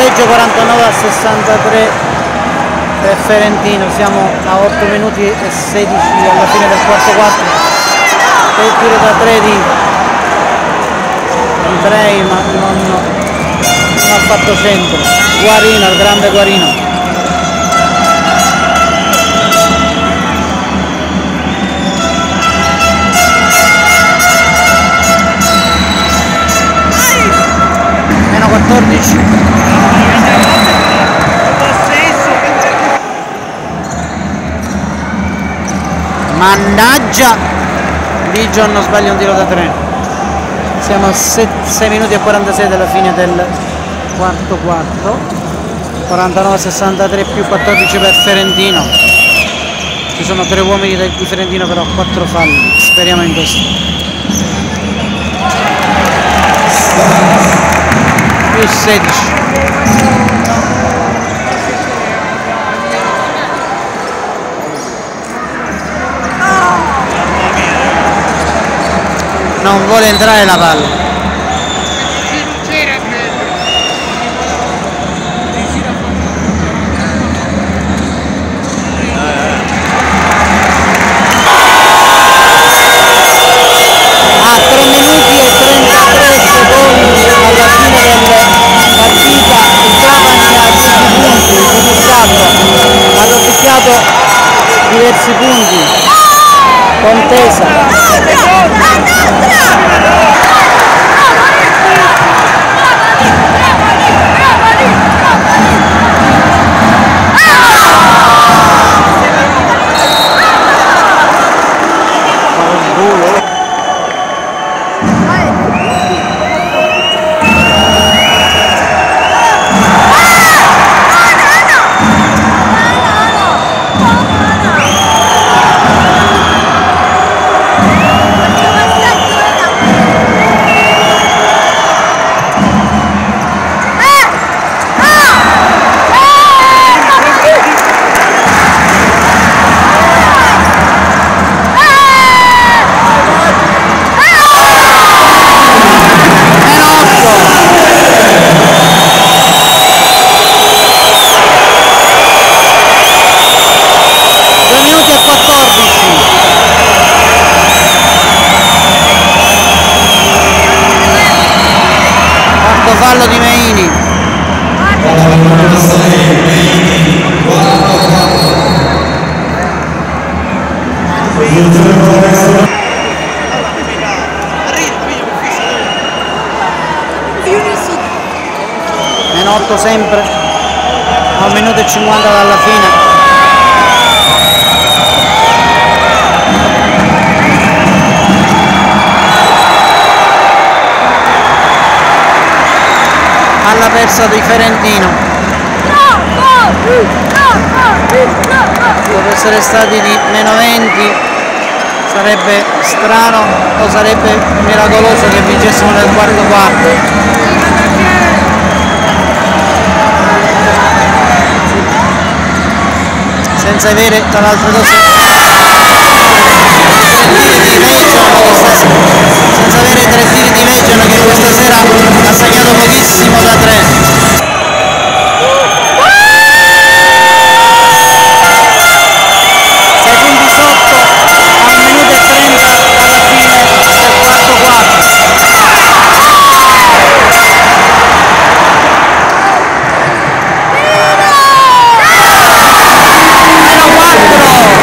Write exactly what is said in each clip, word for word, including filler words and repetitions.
pareggio quarantanove a sessantatré per Ferentino. Siamo a otto minuti e sedici alla fine del quarto quarto e il tiro da tre di Andrei, ma non, non ha fatto centro. Guarino, il grande Guarino. Meno quattordici. Mannaggia, Dijon non sbaglia un tiro da tre. Siamo a sei minuti e quarantasei della fine del quarto quarto. quarantanove a sessantatré più quattordici per Ferentino. Ci sono tre uomini di Ferentino, però quattro falli. Speriamo in questo. Più sedici. Non vuole entrare la palla. A tre minuti e trentatré secondi alla fine della partita, il Trapani ha dieci punti, il Puniscato ha raddoppiato diversi punti. Contesa. Fallo di Meini. Meno otto sempre a un minuto e cinquanta dalla fine. Alla persa di Ferentino. Dopo essere stati di meno venti, sarebbe strano o sarebbe miracoloso che vincessimo nel quarto quarto. Senza avere tra l'altro dose di Region, senza avere tre tiri di Region che questa sera ha segnato pochissimo da tre. sei punti sotto a un minuto e trenta alla fine del quarto quarto. Meno quattro.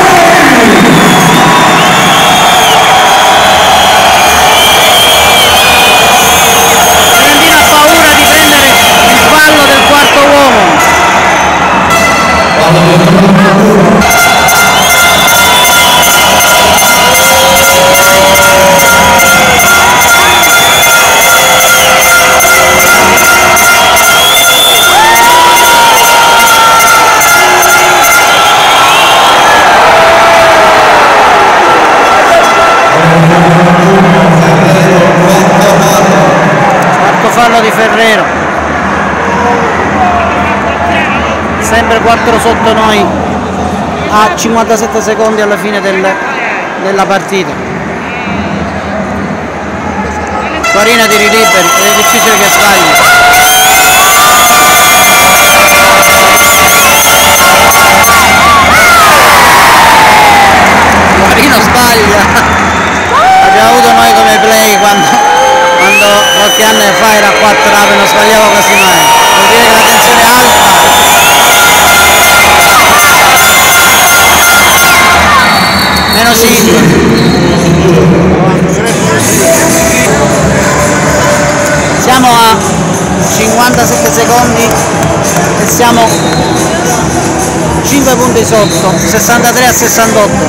Fallo di Ferrero, sempre quattro sotto noi a cinquantasette secondi alla fine del, della partita. Guarino tiri liberi ed è difficile che sbagli. Ferentino sbaglia. Abbiamo avuto noi come play quando, quando qualche anno fa era a quattro rave, non sbagliava quasi mai. Vuol dire che la tensione è alta. Meno cinque. Siamo a cinquantasette secondi e siamo cinque punti sotto, sessantatré a sessantotto.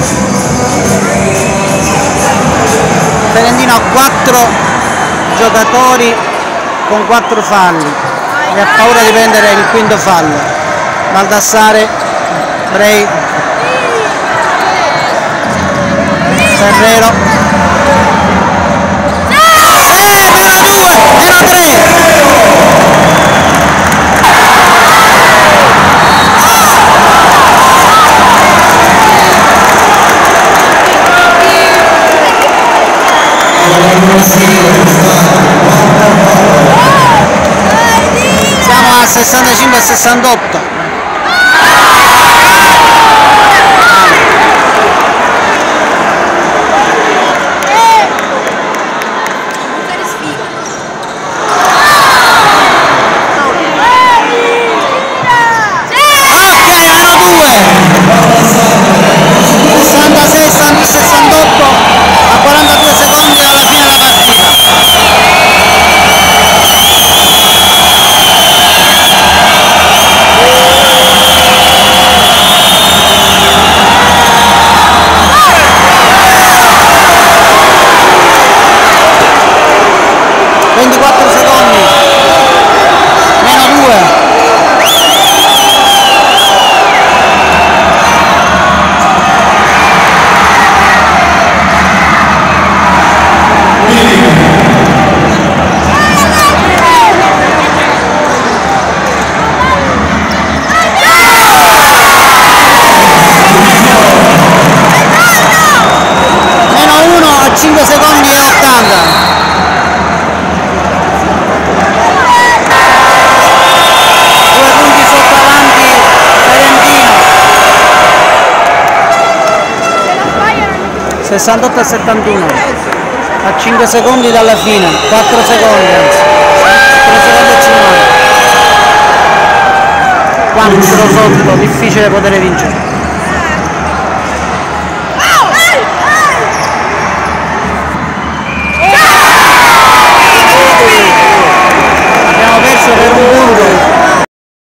Ferentino ha quattro giocatori con quattro falli e ha paura di prendere il quinto fallo. Baldassare, Bray, Ferrero, eh, meno due, meno tre. Siamo a sessantacinque a sessantotto. sessantasei a sessantotto a quarantadue secondi dalla fine della partita. ventiquattro secondi, meno due. cinque secondi e ottanta. Due punti sotto avanti Ferentino. sessantotto a settantuno. A cinque secondi dalla fine. quattro secondi anzi. tre secondi e cinquanta. quattro sotto, difficile poter vincere.